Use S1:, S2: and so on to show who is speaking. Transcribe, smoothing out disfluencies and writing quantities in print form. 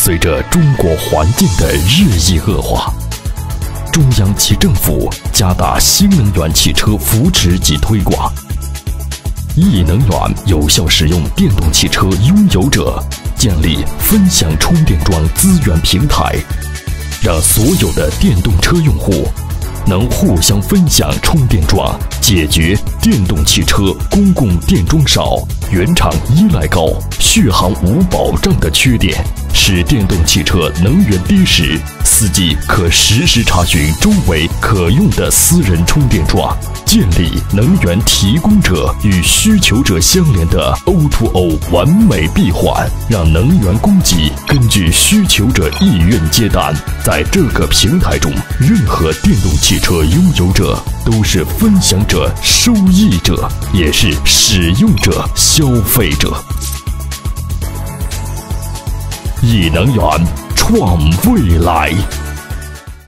S1: 随着中国环境的日益恶化，中央企政府加大新能源汽车扶持及推广，易能源有效使用电动汽车拥有者建立分享充电桩资源平台，让所有的电动车用户能互相分享充电桩，解决电动汽车公共电桩少、原厂依赖高、续航无保障的缺点，使电动汽车能源低时，司机可实时查询周围可用的私人充电桩，建立能源提供者与需求者相连的 O2O 完美闭环，让能源供给根据需求者意愿接单。在这个平台中，任何电动汽车拥有者都是分享者、受益者，也是使用者、消费者。易能源创未来。